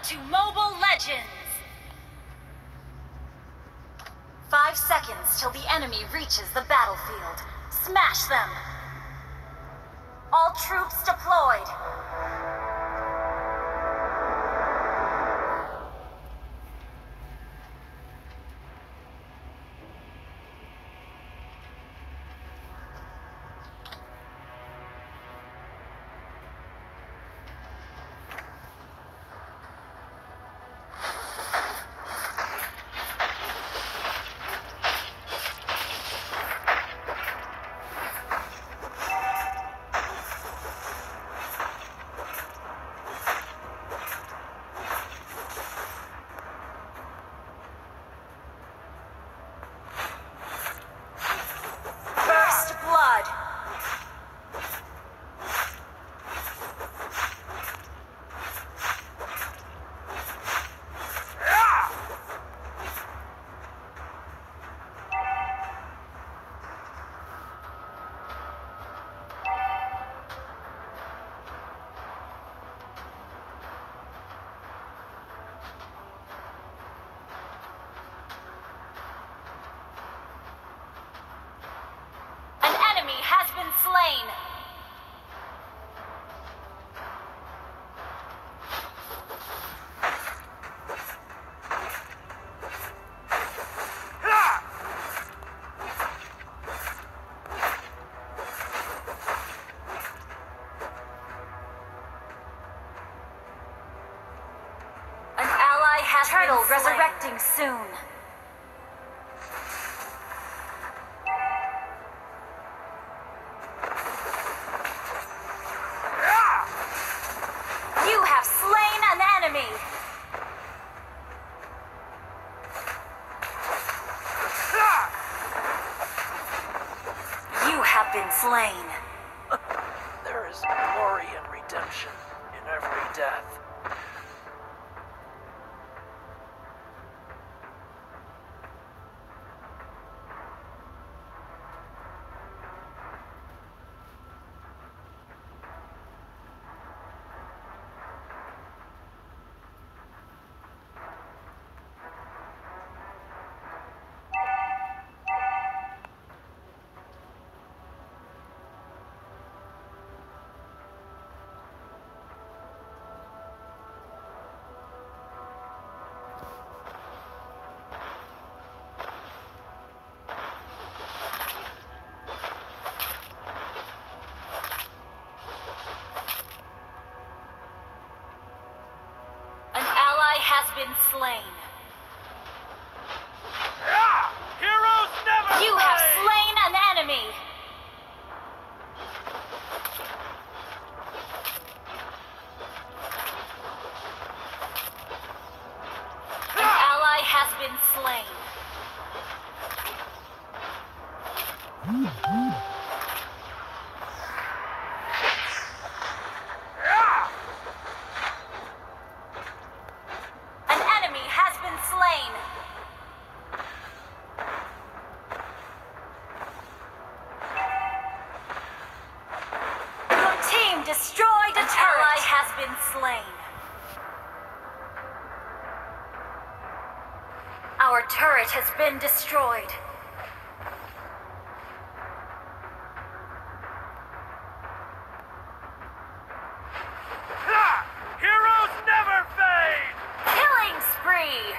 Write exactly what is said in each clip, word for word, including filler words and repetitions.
to Mobile Legends! Five seconds till the enemy reaches the battlefield. Smash them! All troops deployed! Slain. An ally has Turtle been slain. Resurrecting soon. Been slain. There is glory and redemption in every death. Has been slain. Ah! Heroes never You play! have slain an enemy. An ally has been slain. Destroyed a turret! Ally has been slain. Our turret has been destroyed. Ha! Heroes never fade! Killing spree!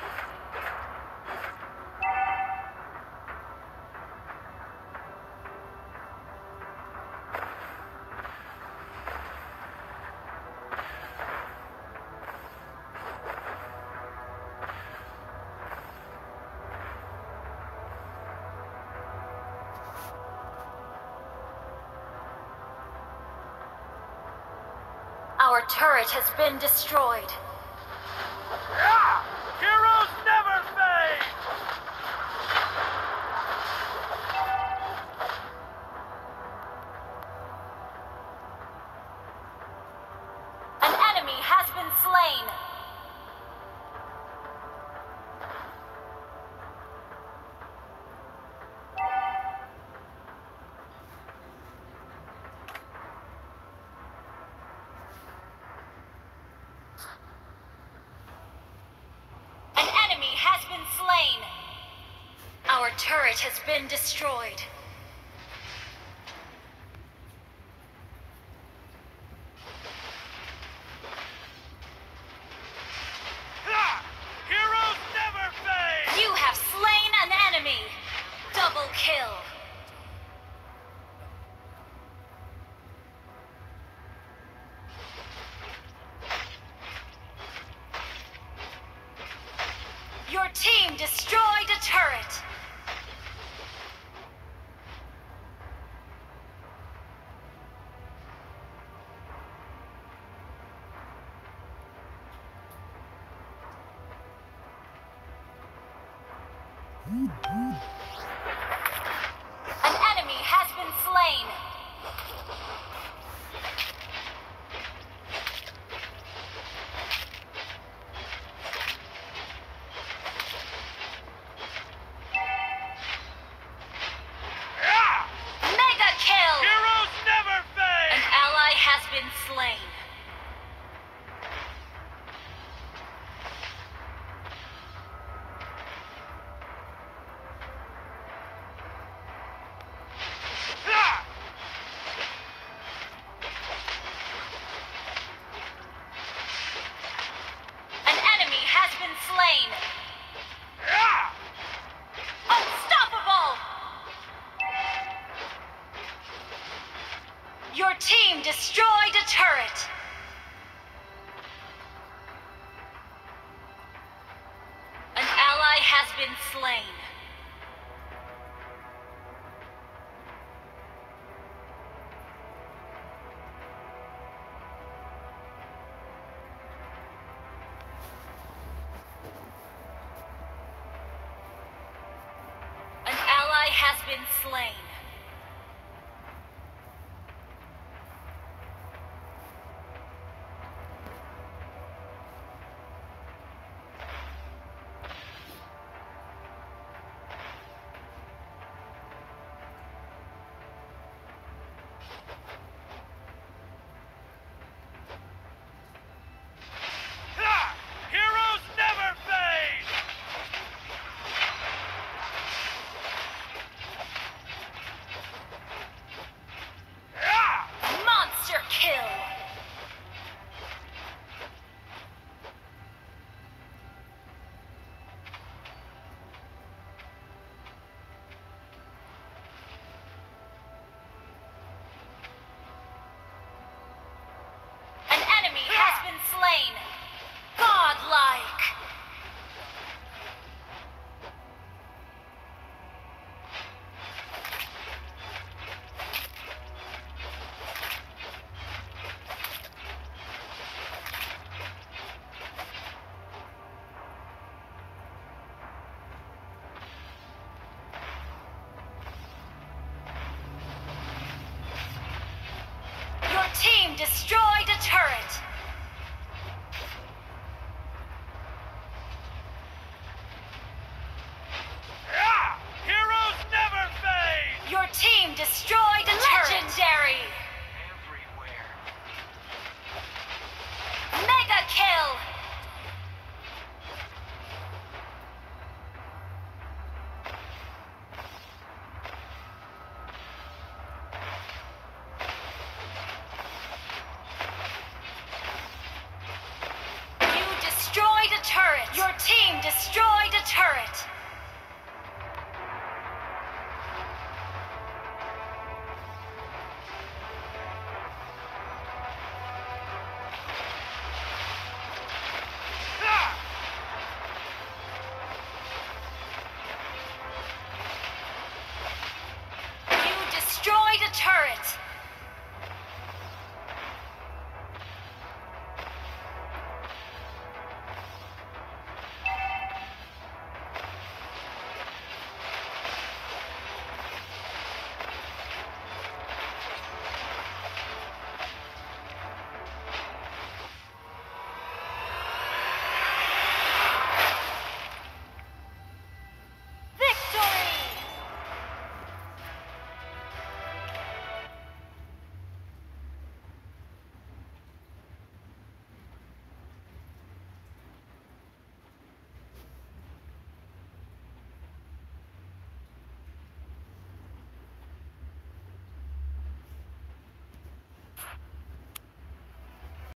Our turret has been destroyed. Ah! Heroes never fade! An enemy has been slain. slain. Our turret has been destroyed. Ha! Heroes never fade! You have slain an enemy. Double kill. Your team destroyed a turret. An enemy has been slain. Yeah! Mega kill! Heroes never fade! An ally has been slain. Ha! An enemy has been slain. Yeah! Unstoppable! Your team destroyed a turret. An ally has been slain. An ally has been slain. Ha! Heroes never fade! Yeah! Monster kill! An enemy has been slain. Godlike. Your team destroyed a turret. Yeah! Heroes never fade! Your team destroyed a turret. Legendary. Everywhere. Mega kill. You destroyed a turret. Your team destroyed a turret.